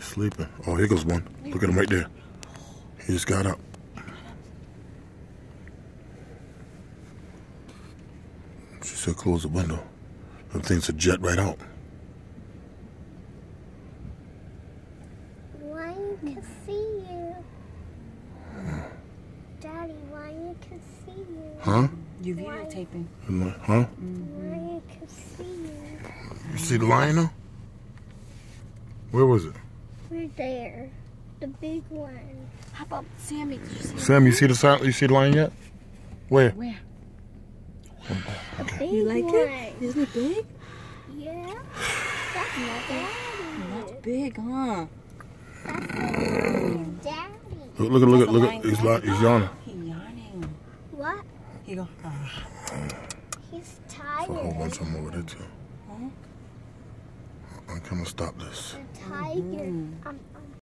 sleeping. Oh, here goes one. Look at him right there. He just got up. She said close the window. Them things will jet right out. Lion can see you. Daddy, Lion can see you. Huh? You videotaping. Huh? Lion can see you. You see the lion now? Where was it? We're there. The big one. How about Sammy? Did you see Sam, you see the lion yet? Where? Where? The big You like one. it? Isn't it big? Yeah. That's my daddy. That's big, huh? That's daddy. Look at. He's yawning. He's yawning. What? He go. He's There's a whole bunch tired. of them over there too. Huh? I'm gonna stop this. The tiger.